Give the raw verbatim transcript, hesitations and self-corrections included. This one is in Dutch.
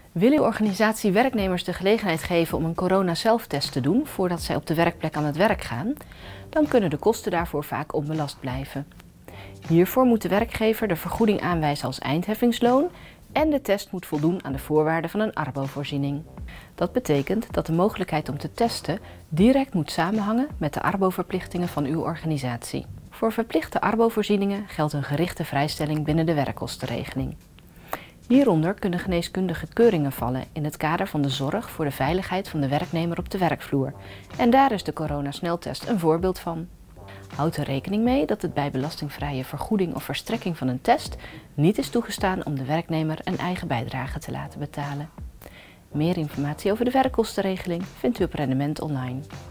Wil uw organisatie werknemers de gelegenheid geven om een corona-zelftest te doen voordat zij op de werkplek aan het werk gaan, dan kunnen de kosten daarvoor vaak onbelast blijven. Hiervoor moet de werkgever de vergoeding aanwijzen als eindheffingsloon en de test moet voldoen aan de voorwaarden van een arbo-voorziening. Dat betekent dat de mogelijkheid om te testen direct moet samenhangen met de arbo-verplichtingen van uw organisatie. Voor verplichte arbo-voorzieningen geldt een gerichte vrijstelling binnen de werkkostenregeling. Hieronder kunnen geneeskundige keuringen vallen in het kader van de zorg voor de veiligheid van de werknemer op de werkvloer. En daar is de coronasneltest een voorbeeld van. Houd er rekening mee dat het bij belastingvrije vergoeding of verstrekking van een test niet is toegestaan om de werknemer een eigen bijdrage te laten betalen. Meer informatie over de werkkostenregeling vindt u op Rendement online.